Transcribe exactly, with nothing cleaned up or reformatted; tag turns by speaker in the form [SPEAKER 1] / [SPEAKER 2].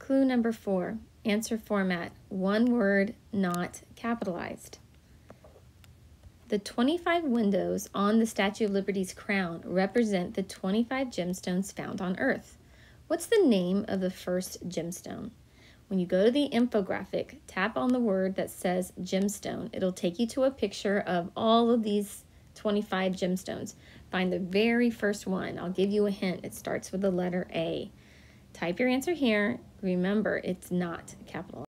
[SPEAKER 1] Clue number four, answer format, one word, not capitalized. The twenty-five windows on the Statue of Liberty's crown represent the twenty-five gemstones found on Earth. What's the name of the first gemstone? When you go to the infographic, tap on the word that says gemstone. It'll take you to a picture of all of these twenty-five gemstones. Find the very first one. I'll give you a hint. It starts with the letter A. Type your answer here. Remember, it's not capitalized.